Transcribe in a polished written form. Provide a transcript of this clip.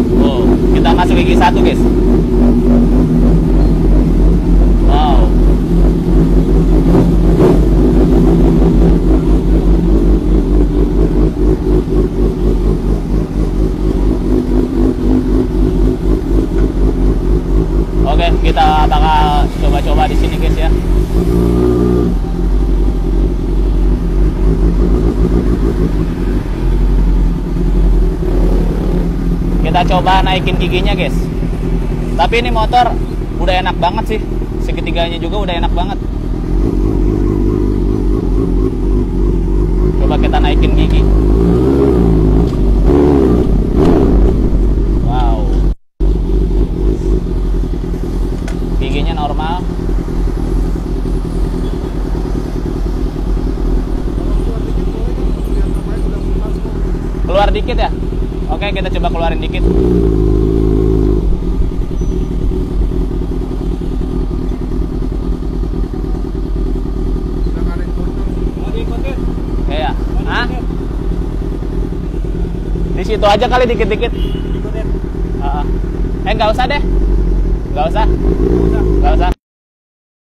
Oh, kita masuk gigi 1 guys. Wow. Oke, kita bakal coba-coba di sini guys ya. Kita coba naikin giginya guys. Tapi ini motor udah enak banget sih. Seketiganya juga udah enak banget. Coba kita naikin gigi. Wow. Giginya normal. Keluar dikit ya. Oke, kita coba keluarin dikit. Iya. Hah? Di situ aja kali dikit-dikit. Nggak usah deh. Nggak usah.